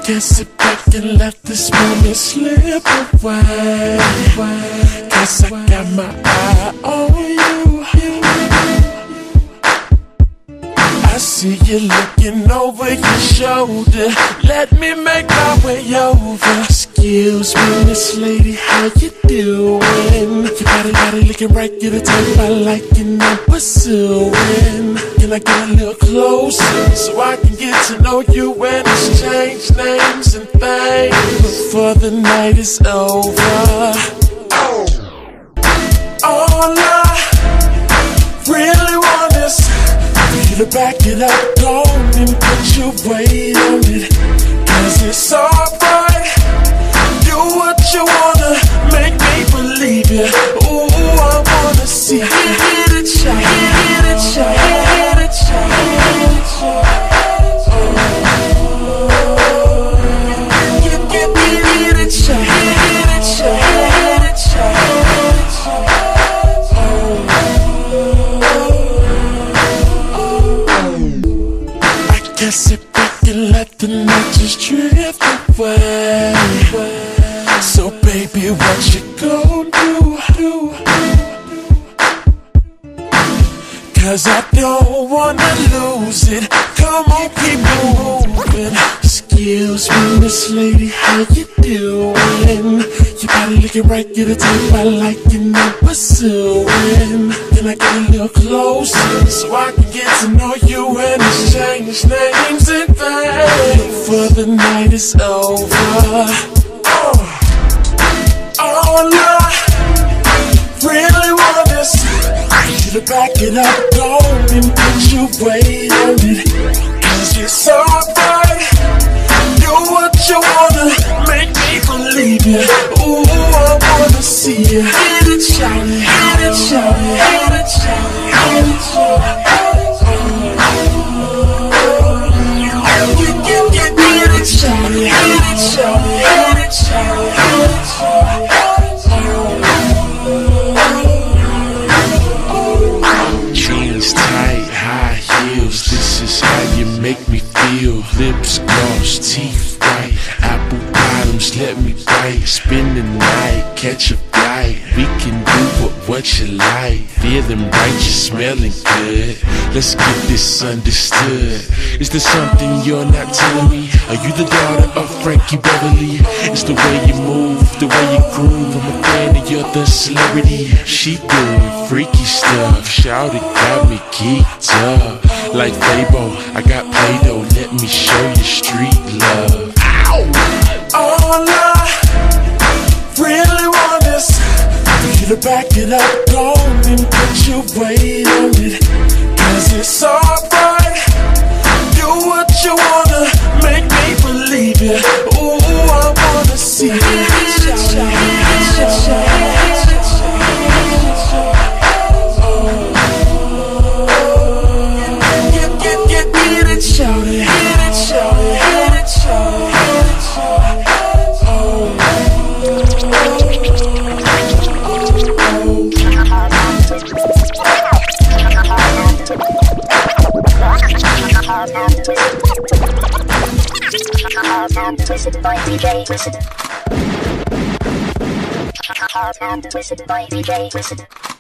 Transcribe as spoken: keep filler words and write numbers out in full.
Can't sit back and let this moment slip away. Cause I got my eye on you. I see you looking over your shoulder. Let me make my way over. Excuse me, Miss Lady, how you doing? Your body, body looking right, you're the type I like and I'm pursuing. Can I get a little closer so I can get to know you and exchange names and things before the night is over? All I really want is for you to back it up, go and put your weight on it. Cause it's alright, do what you wanna, make me believe you. Ooh, I wanna see you hit it, shot, hit it, shot, hit it, shot, hit it, shot. Get, get, get, hit it, shot, hit it, shot, hit it, shot, hit it, shot. I can't sit back and let the night just drift away. So baby, what you gon' do? Cause I don't wanna lose it. Come on, keep moving. Excuse me, Miss Lady, how you doing? Your body looking right, you're the type I like and I'm pursuing. Can I get a little closer so I can get to know you and exchange names and things before the night is over? Oh. All I really want is you to back it up, go and put your weight on it. Cause it's alright, do what you wanna, make me believe you. Ooh, I wanna see you hit it, shout it, hit it, shout it, hit it, shout it, hit it, shout it. Get, get, get, hit it, shout it, hit it, shout it, hit it, shout it, hit it, shout it. Jeans tight, high heels, this is how you make me feel. Lips gloss, teeth white, apple bottoms, let me bite. Spend the night, catch a flight, we can do what, what you like. Feeling right, you smelling good, let's get this understood. Is there something you're not telling me? Are you the daughter of Frankie Beverly? It's the way you move, the way you groove, I'm a fan of you're the celebrity. She doing freaky stuff, shout it, got me geeked up. Like Fabo, I got Play-Doh, let me show you street love. Ow! All I really want is for you to back it up, go and put your weight on it. Cause it's alright, do what you wanna, make me believe you. Ooh, I wanna see you hit it, shout it, hit it, shout it, hit it, shout it. Get, get, get, hit it, shout it, hit it, shout it, hit it, shout it, hit it, shout it. Twisted by D J Twisted. Twisted by D J Twisted.